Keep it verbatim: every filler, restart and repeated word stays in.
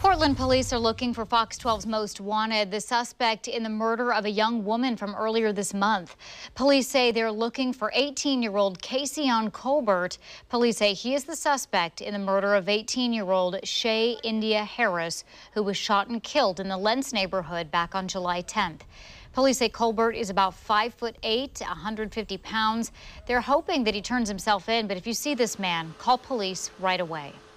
Portland police are looking for Fox twelve's Most Wanted, the suspect in the murder of a young woman from earlier this month. Police say they're looking for eighteen-year-old Casey-On Colbert. Police say he is the suspect in the murder of eighteen-year-old Shay India Harris, who was shot and killed in the Lentz neighborhood back on July tenth. Police say Colbert is about five foot eight, one hundred fifty pounds. They're hoping that he turns himself in, but if you see this man, call police right away.